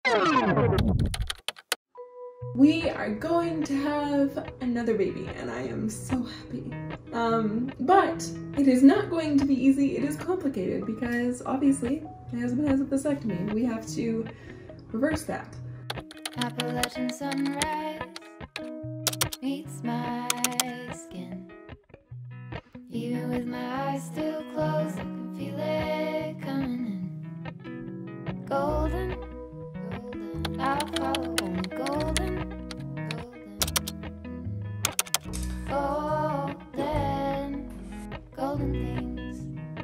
We are going to have another baby and I am so happy. But it is not going to be easy. It is complicated because obviously my husband has a vasectomy. We have to reverse that. Appalachian sunrise meets my skin. Even with my eyes still closed, I can feel it coming in. Golden, golden, I'll follow only golden, golden, golden, golden things.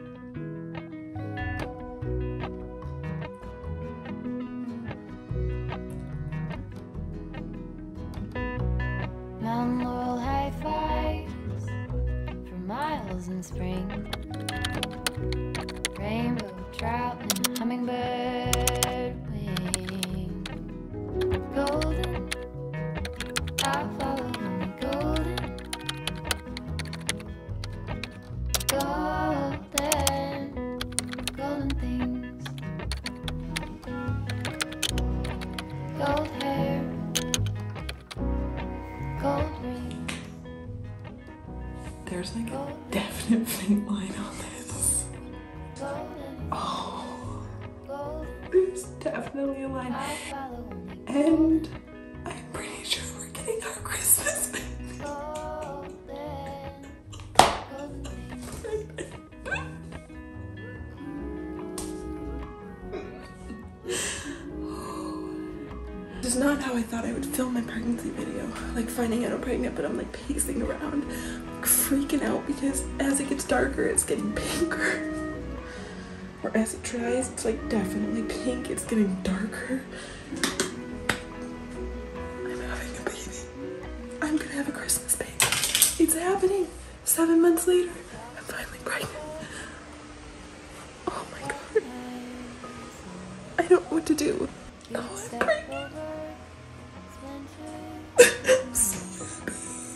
Mountain laurel high fives for miles in spring. Rainbow trout and hummingbird wing. Golden, I'll follow only golden. Golden, golden things. Gold hair, gold rings. There's like a definite faint line on this. Golden, Oh, golden. there's definitely a line. I'll follow only And I'm pretty sure we're getting our Christmas baby. golden, golden things. This is not how I thought I would film my pregnancy video. Like finding out I'm pregnant, but I'm like pacing around, like freaking out because as it gets darker, it's getting pinker. Or as it dries, it's like definitely pink, it's getting darker. I'm having a baby. I'm gonna have a Christmas baby. It's happening. 7 months later, I'm finally pregnant. Oh my God. I don't know what to do. Oh, I'm pregnant. I'm so happy.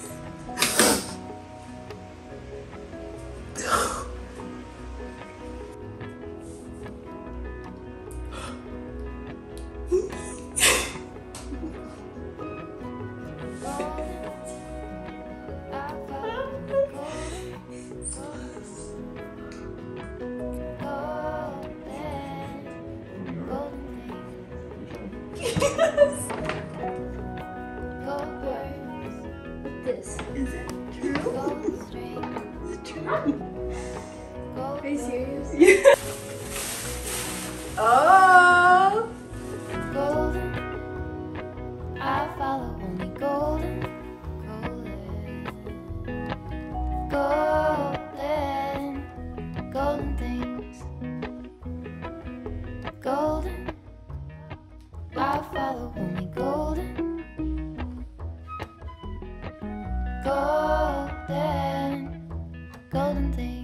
This Is it true? Is it true? Are you serious? Yeah. Oh! Golden, I follow only golden, golden, golden, golden things. Golden, I follow only golden, golden, golden things.